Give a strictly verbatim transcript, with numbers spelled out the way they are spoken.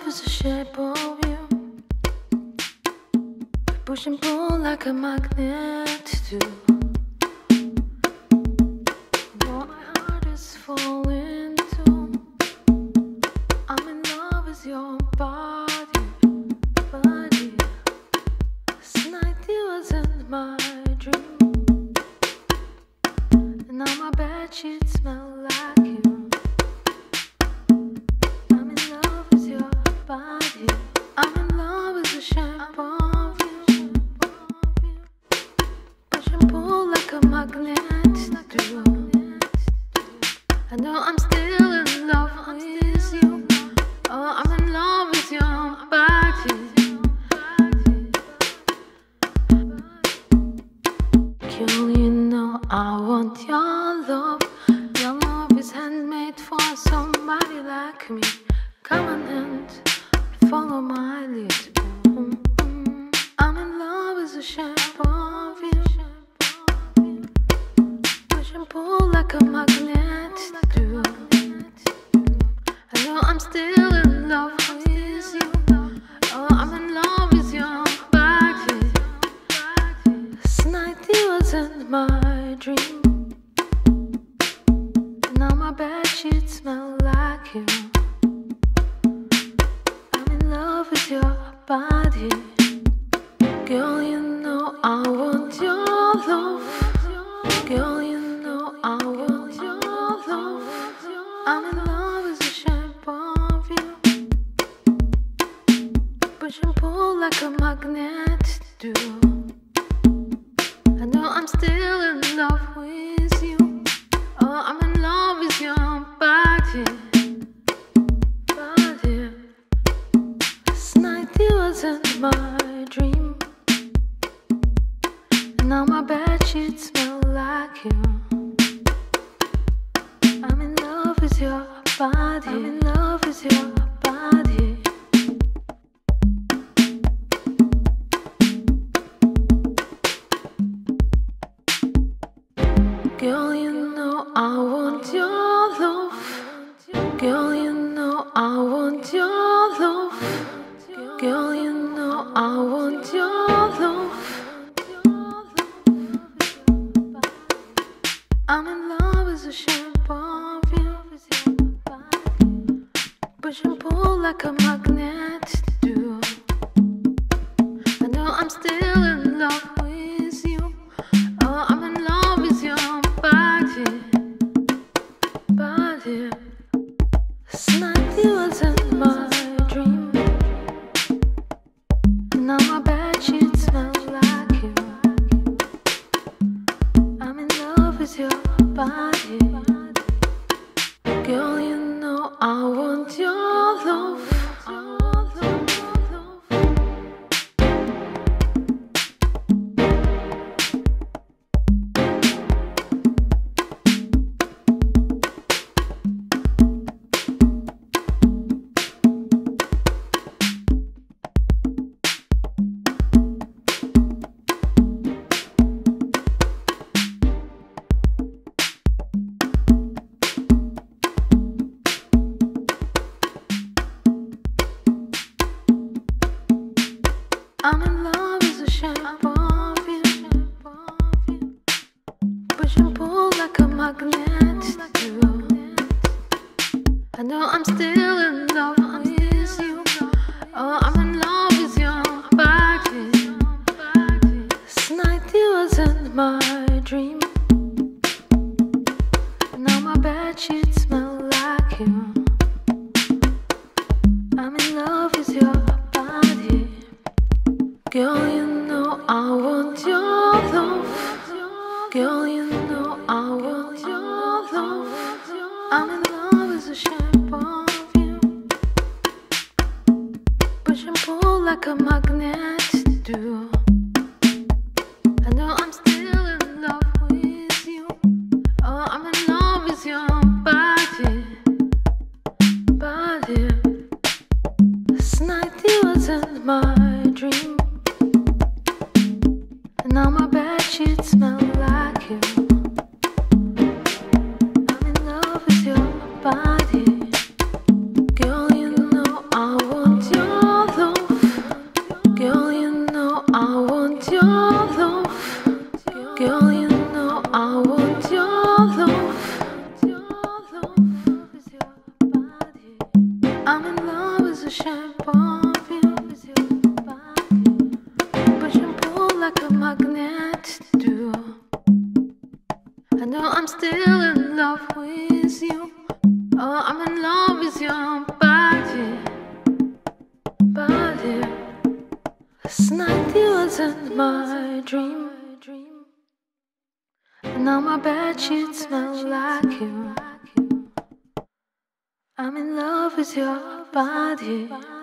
is the shape of you. Push and pull like a magnet do. What my heart is falling to. I'm in love with your body, body. This night you was in my dream, and now my bedsheets smell like you. I'm in love with your body. I'm in love with the shape of you. Push and pull like a magnet do. I know I'm still in love with you. Oh, I'm in love with your body. Girl, you know I want your love. Your love is handmade for somebody like me. Come on and follow my lead. Mm-hmm. I'm in love with the shape of you. Push and pull like a magnet do. I know I'm still in love with you. Oh, I'm in love with your body. This night you was in my dream, and now my bedsheets smell like you. I'm in love with your body. Girl, you know I want your love. Girl, you know I want your love. I'm in love with the shape of you. Push and pull like a magnet do. I know I'm still in love with you. Oh, I'm in love with your body, body. This night you was in my dream, and now my bedsheets smell like you. I'm in love with your body. I'm in love with your body. Girl, you know I want your love. Girl, you know I want your love. Girl, you know I want your love. I'm in love with the shape of you. Push and pull like a magnet do. I know I'm still in love with you. Oh, I'm in love with your body, body. This night you was in my dream, and now my bedsheets smell like you. I'm in love with your body. Girl, you know I want your love. I'm in love with the shape of you. Push and pull like a magnet do. I know I'm still in love with you. Oh, I'm in love with your body. This night you was in my dream, and now my bedsheets smell like you. I'm in love with your body. Girl, you know I want your love. Girl, you know I want your love. I'm in love with the shape of you. Push and pull like a magnet do. I know I'm still in love with you. Oh, I'm in love with your body, body. This night you was in my dream, and now my bedsheets smell like you. I'm in love with your body. Girl, you know I want still in love with you. Oh, I'm in love with your body, body. Last night you was in my dream, and now my bedsheets smell like you. I'm in love with your body.